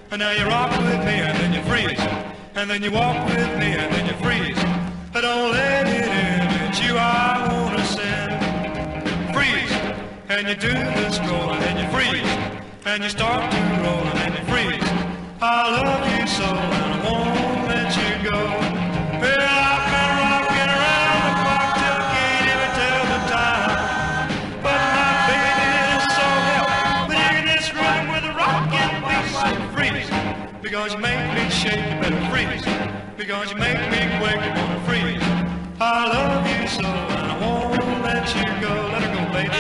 And now you rock with me and then you freeze. And then you walk with me and then you freeze. But don't let it in, it's you I wanna send. Freeze, and you do the stroll and then you freeze. And you start to roll and then you freeze. I love you so and I won't let you go. Well, I've been rocking around the clock till I can't even tell the time. But my baby is so hell, but you're in this room with a rockin' piece and freeze. Because you make me shake, you better freeze. Because you make me quake, you wanna freeze. I love you so and I won't let you go. Let her go, baby.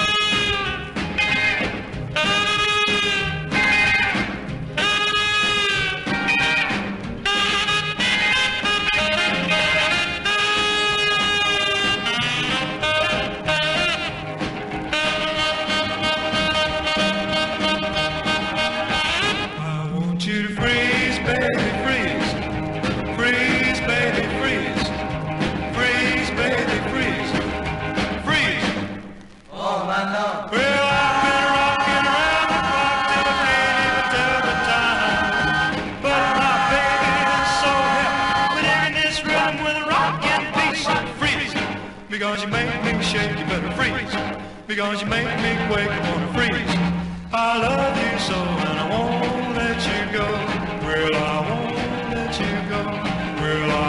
Because you make me shake, you better freeze. Because you make me quake, I wanna freeze. I love you so and I won't let you go. Well, I won't let you go. Well,